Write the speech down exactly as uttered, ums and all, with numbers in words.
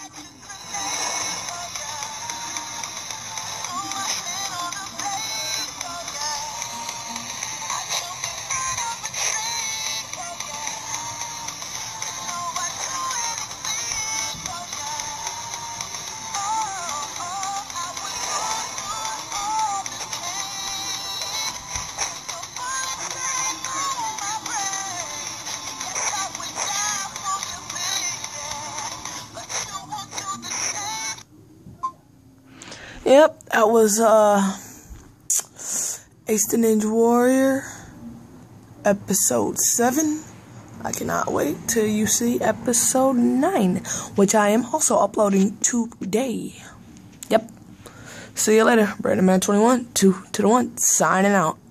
Yep, that was uh, Ace the Ninja Warrior, episode seven. I cannot wait till you see episode nine, which I am also uploading today. Yep. See you later. Brandon Man twenty-one, two to the one, signing out.